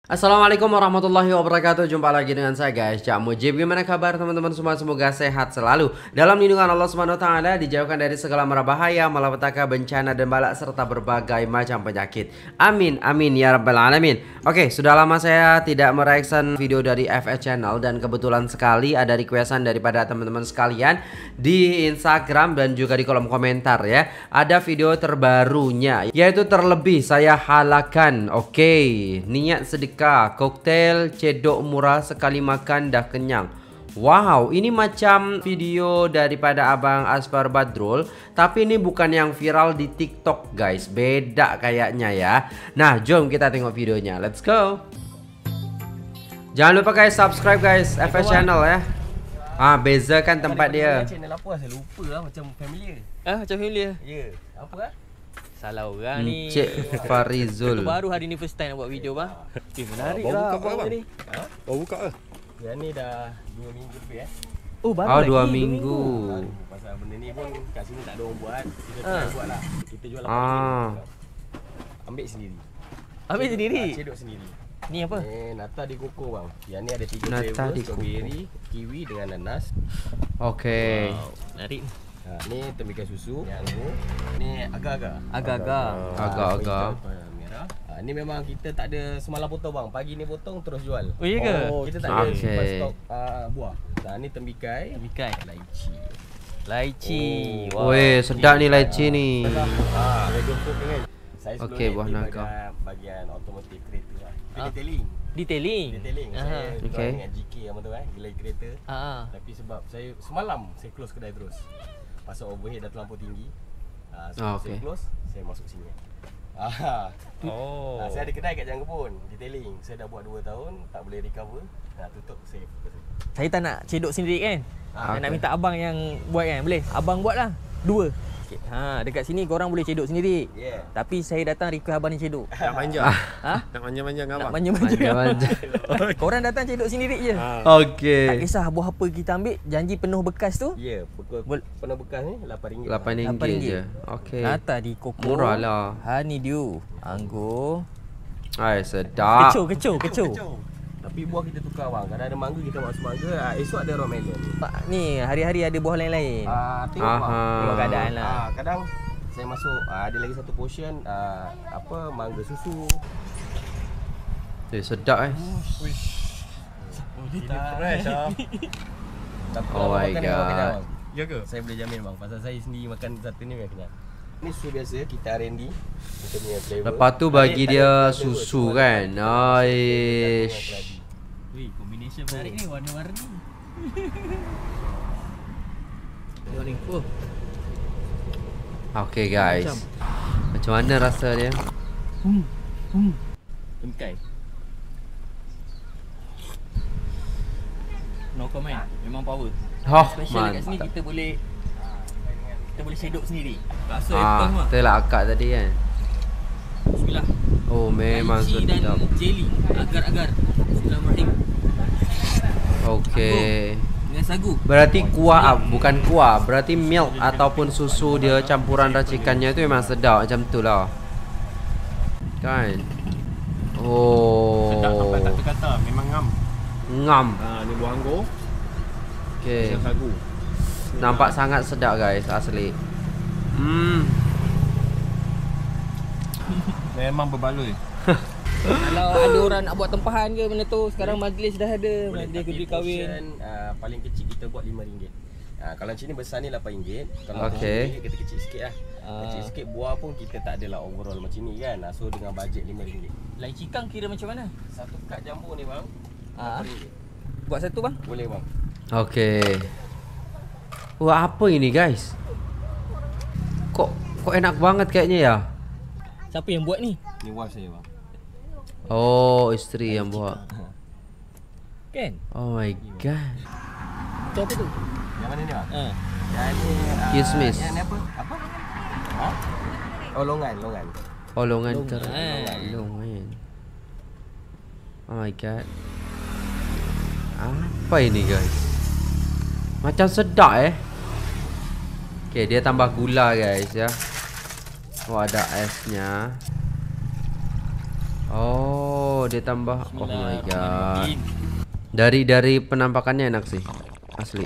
Assalamualaikum warahmatullahi wabarakatuh. Jumpa lagi dengan saya guys, Cak Mujib. Gimana kabar teman-teman semua? Semoga sehat selalu dalam lindungan Allah Subhanahu wa taala, dijauhkan dari segala mara bahaya, malapetaka, bencana dan balak serta berbagai macam penyakit. Amin amin ya rabbal alamin. Oke, sudah lama saya tidak mereaction video dari FS Channel dan kebetulan sekali ada requestan daripada teman-teman sekalian di Instagram dan juga di kolom komentar ya. Ada video terbarunya yaitu terlebih saya halakan. Oke, niat sedekah koktail cedok murah sekali makan dah kenyang. Wow, ini macam video daripada Abang Asbar Badrul, tapi ini bukan yang viral di TikTok guys. Beda kayaknya ya. Nah, jom kita tengok videonya. Let's go. Jangan lupa guys subscribe guys FS Channel ya. Beza kan tempat dia. Channel apa saya lupa lah, macam familiar. Macam familiar. Ya, apa lah? Salah orang ni. Cik Farizul. Baru hari ni first time nak buat video bang. Menarik baru lah buka abang ke, bang? ni. Baru buka ke? Yang ni dah 2 minggu lebih Oh baru Oh, lagi 2 minggu. Pasal benda ni pun kat sini tak ada orang buat. Kita try buat lah. Kita jual apa ambil sendiri. Ambil sendiri. Cedok sendiri. Ni apa? Nata di koko bang. Yang ni ada 3 Nata flavor, di koko. strawberry, kiwi dengan nanas. Oke. Menarik. Ni tembikai susu. Yang ni agak-agak. Agak-agak. Agak-agak. Merah. Ni memang kita tak ada semalam potong bang. Pagi ni potong terus jual. Oh iya ke? Kita tak ada Okey. simpan stok buah. Ni tembikai, Tembikai. lychee. Lychee. Weh, sedap ni lychee ni. Dragon fruit ni kan. Saya sebelum Okey, ni buah di naga. bahagian otomotif kereta lah. Detailing. Detailing. Detailing. Aha. Saya Okey. jual dengan GK yang betul gelai kereta. Tapi Tapi sebab saya semalam saya close kedai terus. Pasal overhead dah terlampau tinggi. So Okey. saya close, saya masuk sini. Oh. Saya ada kedai kat Jalan Kebun, detailing. Saya dah buat 2 tahun, tak boleh recover. Tutup, saya fokus. Saya tak nak cedok sendiri kan. Saya nak okey. minta abang yang buat kan. Boleh? Abang buat lah 2. Dekat sini korang boleh cedok sendiri. Yeah. Tapi saya datang request abang ni cedok. Nak manja. Nak manja-manja dengan Nak abang. manja-manja. Manja-manja. Korang datang cedok sendiri je. Tak Oke. kisah buah apa kita ambil, janji penuh bekas tu. Ya, penuh bekas ni RM8. RM8 RM8 je. Oke. Nata di koko. Murah lah. Honeydew. Anggur. Hai, sedap. Kecoh. Tapi buah kita tukar bang. Kadang ada mangga kita masuk mangga, esok ada raw melon. Ni hari-hari ada buah lain-lain. Tengok bang. Tengok keadaan lah. Kadang saya masuk ada lagi satu portion mangga susu. Sedap Ini fresh ah. Tapi Oh kalau my makan ni memang God. kenyang, bang. Ya ke? Saya boleh jamin bang. Pasal saya sendiri makan satu ni memang kenyang. Ni susu biasa kita R&D. Kita punya flavor. Lepas tu bagi Tak dia ada flavor, susu cuma kan. ada Aish. Wih, combination menarik ni warna-warni. Tengok ni. Oke guys. Macam mana rasa dia? Temkai. No comment. Memang power. Oh, Special dekat sini mantap. kita boleh shadok sendiri. Rasa apple mah. Betul lah akak tadi kan. Bismillah. Oh, memang Lychee dan sedap. jelly. Agar-agar. Bismillahirrahmanirrahim. Oke. Dengan sagu. Berarti kuah, bukan kuah, berarti milk ataupun susu dia campuran racikannya tu memang sedap macam tu lah. Kan? Sedap sampai tak Oh. terkata. Memang ngam. Ngam. Ni buah anggur Okey. dengan sagu. Nampak sangat sedap guys, asli. Memang berbaloi. Kalau ada orang nak buat tempahan ke benda tu, sekarang majlis dah ada. Boleh, Majlis tapi kedui kahwin. portion, paling kecil kita buat RM5. Kalau macam ni besar ni RM8. Kalau Okey. RM5 kita kecil sikit lah. Kecil sikit buah pun kita tak adalah overall macam ni kan. So dengan bajet RM5. Lychee kang kira macam mana? Satu kad jambu ni bang, Ah. RM8. Buat satu bang? Boleh bang. Okey. Wah, apa ini guys? Kok enak banget kayaknya ya? Siapa yang buat ni? Ni wife saya bang. Oh, isteri yang buat. Kan? Oh my god. Tu apa tu? Yang mana ni bang? Yang ni Kismis. Yang ni apa? Apa? Oh longan. Oh, longan Longan. kering. Longan. Oh my god. Apa ini guys? Macam sedap Okay, dia tambah gula guys ya. Oh, ada esnya. Oh, Oh, dia tambah. Oh my god. Dari penampakannya enak sih. Asli.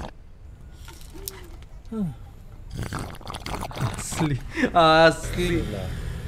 Asli. Ya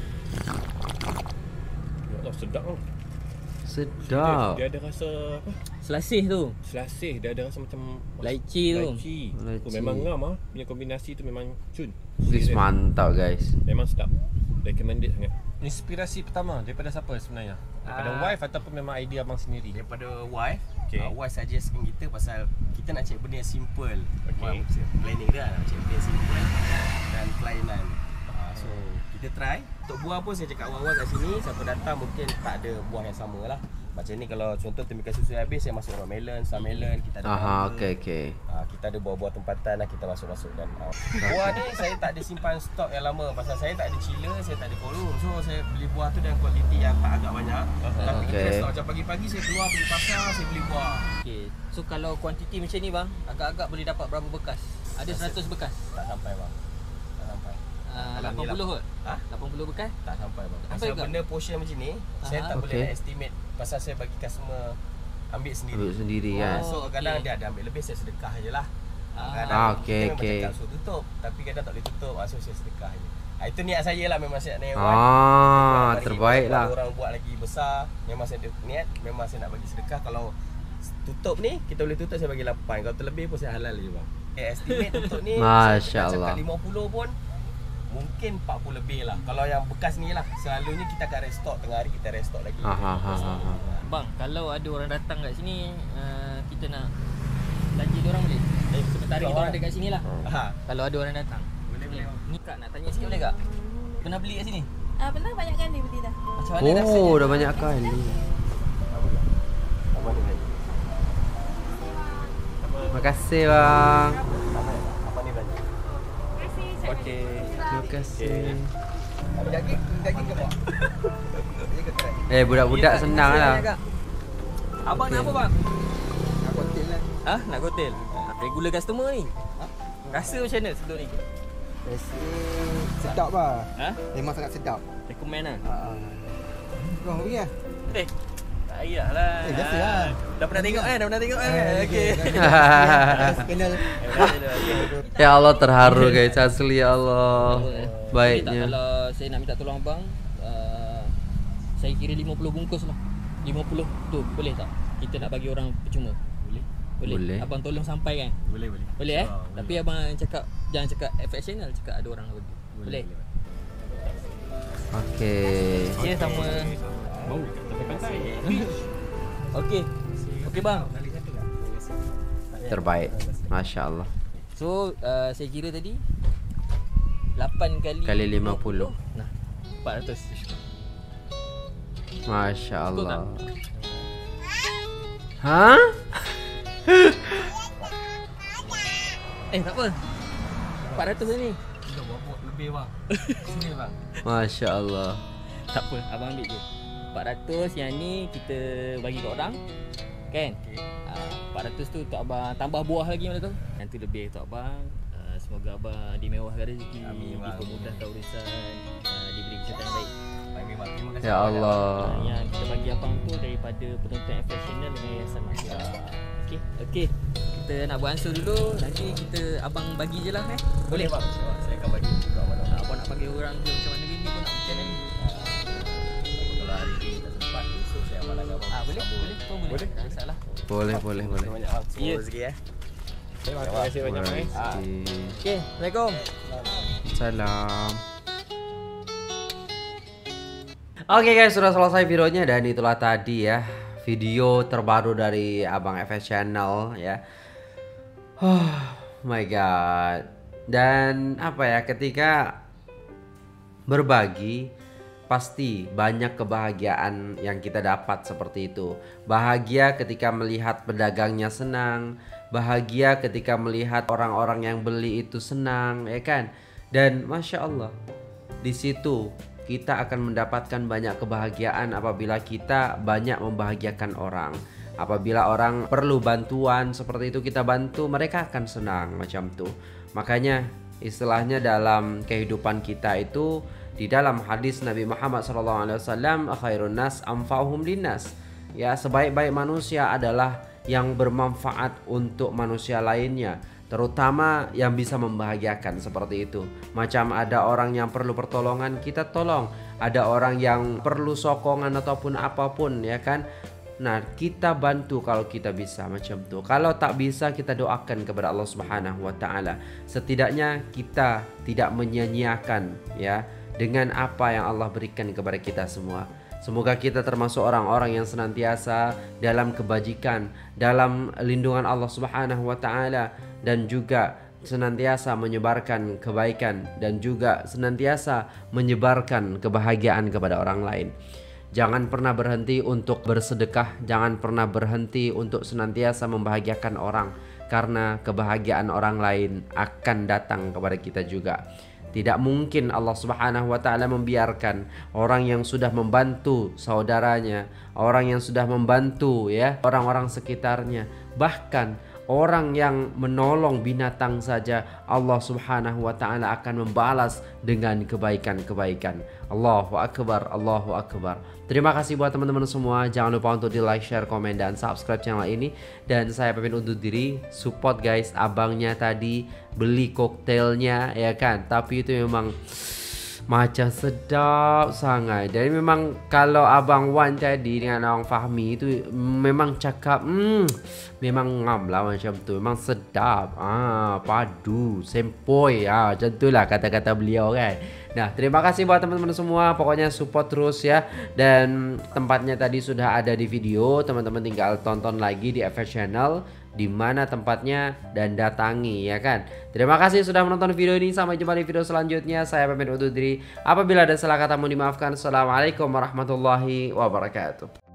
Allah, sedap tau. Sedap. Dia ada rasa apa? Selasih tu. Selasih, dia ada rasa macam Lychee tu. lychee. Lychee. Oh, memang ngam ah. Punya kombinasi tu memang cun. This mantap guys. Memang sedap. Recommended sangat. Inspirasi pertama daripada siapa sebenarnya? Daripada wife ataupun memang idea abang sendiri? Daripada wife. Okay. Wife suggestkan kita pasal kita nak cari benda yang simple. Okay. Planning dia nak cari benda yang simple dan kelainan. So kita try. Untuk buah pun saya cakap awal-awal kat sini, siapa datang mungkin tak ada buah yang sama lah. Macam ni kalau contoh tembikan susu habis, saya masuk melon, melon, kita ada Aha, mangga. okey. Kita ada buah-buah tempatan lah, kita masuk-masukkan. Buah ni saya tak ada simpan stok yang lama pasal saya tak ada chiller, saya tak ada cold room. So saya beli buah tu dengan kualiti yang tak agak banyak. Tapi kita Okay. stok macam pagi-pagi saya keluar pergi pasar, saya beli buah. Okey. So kalau kuantiti macam ni bang, agak-agak boleh dapat berapa bekas? Ada 100 bekas. Tak sampai bang. Tak sampai. Kalau ni 80 kot. Ha? 80 bekas. Tak sampai bang. Sampai Pasal ke? benda portion macam ni, saya tak boleh Okay. nak estimate pasal saya bagi customer ambil sendiri. Ambil sendiri kan. So Oh, kadang okay. dia ada ambil lebih, saya sedekah je lah. Ah, okey, kita memang okey. cakap suruh tutup, tapi kadang tak boleh tutup, so saya sedekah je. Itu niat saya lah, memang saya nak naik Terbaik lah. Kalau orang buat lagi besar, memang saya ada niat, memang saya nak bagi sedekah. Kalau tutup ni, kita boleh tutup saya bagi 8. Kalau terlebih pun saya halal je bang. Estimate tutup ni, Masya saya Allah. cakap 50 pun mungkin 40 lebih lah. Kalau yang bekas ni lah, selalunya kita akan restock, tengah hari kita restock lagi. Bang, kalau ada orang datang kat sini, kita nak belanja dia orang boleh? Sementara kita orang ada kat sini lah. Ha. Kalau ada orang datang. Boleh. Ni kak nak tanya sikit boleh kak? Pernah beli kat sini? Pernah banyak kali beli dah. Macam mana rasanya? Oh, dah banyak kali. Apa ni lagi? Terima kasih bang. Apa ni lagi? Okey. Terima kasih. Daging ke bang? Budak-budak senang lah. Abang nak apa bang? Nak kotel lah. Nak kotel? Regular customer ni. Rasa macam mana sebelum ni? Rasa sedap lah. Memang sangat sedap. Recommend lah. Kau pergi lah. Tak payahlah. Biasa lah. Dah pernah tengok kan? Okey. Channel. Ya Allah, terharu guys, asli ya Allah. Boleh tak Baiknya. kalau saya nak minta tolong abang, saya kira 50 bungkus lah. 50 tu boleh tak? Kita nak bagi orang percuma. Boleh. Abang tolong sampaikan. Boleh. Boleh Tapi abang cakap, jangan cakap FX channel, cakap ada orang nak bagi. Boleh. Okey. Dia sama. Bau tapi pantai. Okey bang. Terbaik. Masya Allah. So saya kira tadi 8 Kali 50. Nah 400. Masya Cukup Allah. tak? Hah? Tak apa. 400 ni. Dah berapa lebih bang? Sini bang. Masya Allah. Tak apa, abang ambil je. 400 yang ni kita bagi kat orang. Kan? 400 tu untuk abang tambah buah lagi mana tu. Yang tu lebih untuk abang. Semoga abang dimewahkan rezeki, Amin, bang. dipermudahkan urusan, diberi kesihatan yang baik. Terima kasih. Ya Allah. Yang kita bagi abang tu daripada penonton FS Channel dengan Yayasan Masyarakat. Okey. Kita nak buat ansur dulu. Nanti kita abang bagi je lah Boleh bang. Saya akan bagi juga abang. Abang nak bagi orang ke macam mana ni pun nak macam ni. Kalau hari ni tak sempat, esok saya amalkan abang. Boleh. Boleh? Tak masalah. Boleh. Terima banyak bang. Ya. Semoga rezeki Terima kasih banyak bang. Okey, Assalamualaikum. Salam. Oke guys, sudah selesai videonya dan itulah tadi ya video terbaru dari Abang FS Channel ya. Oh my god. Dan apa ya, ketika berbagi pasti banyak kebahagiaan yang kita dapat seperti itu. Bahagia ketika melihat pedagangnya senang, bahagia ketika melihat orang-orang yang beli itu senang, ya kan? Dan Masya Allah, di situ kita akan mendapatkan banyak kebahagiaan apabila kita banyak membahagiakan orang. Apabila orang perlu bantuan seperti itu, kita bantu, mereka akan senang macam tuh. Makanya istilahnya dalam kehidupan kita itu Di dalam hadis Nabi Muhammad SAW, khairun nas anfa'uhum linnas. Ya, sebaik-baik manusia adalah yang bermanfaat untuk manusia lainnya, terutama yang bisa membahagiakan, seperti itu. Macam ada orang yang perlu pertolongan, kita tolong. Ada orang yang perlu sokongan ataupun apapun, ya kan. Nah, kita bantu kalau kita bisa, macam tuh. Kalau tak bisa, kita doakan kepada Allah Subhanahu wa taala. Setidaknya kita tidak menyia-nyiakan ya dengan apa yang Allah berikan kepada kita semua. Semoga kita termasuk orang-orang yang senantiasa dalam kebajikan, dalam lindungan Allah Subhanahu wa taala, dan juga senantiasa menyebarkan kebaikan dan juga senantiasa menyebarkan kebahagiaan kepada orang lain. Jangan pernah berhenti untuk bersedekah, jangan pernah berhenti untuk senantiasa membahagiakan orang, karena kebahagiaan orang lain akan datang kepada kita juga. Tidak mungkin Allah Subhanahu wa taala membiarkan orang yang sudah membantu saudaranya, orang yang sudah membantu ya orang-orang sekitarnya, bahkan orang yang menolong binatang saja Allah Subhanahu wa taala akan membalas dengan kebaikan-kebaikan. Allahu akbar, Allahu akbar. Terima kasih buat teman-teman semua. Jangan lupa untuk di like, share, komen, dan subscribe channel ini. Dan saya pamit undur diri. Support guys, abangnya tadi beli koktailnya ya kan. Tapi itu memang macam sedap sangat. Dan memang kalau Abang Wan tadi dengan Abang Fahmi itu memang cakap memang ngam lah macam tu. Memang sedap. Padu, sempoi. Macam tu lah kata-kata beliau kan. Nah, terima kasih buat teman-teman semua. Pokoknya support terus ya. Dan tempatnya tadi sudah ada di video. Teman-teman tinggal tonton lagi di FS Channel di mana tempatnya dan datangi ya kan. Terima kasih sudah menonton video ini. Sampai jumpa di video selanjutnya. Saya pamit undur diri. Apabila ada salah kata mohon dimaafkan. Assalamualaikum warahmatullahi wabarakatuh.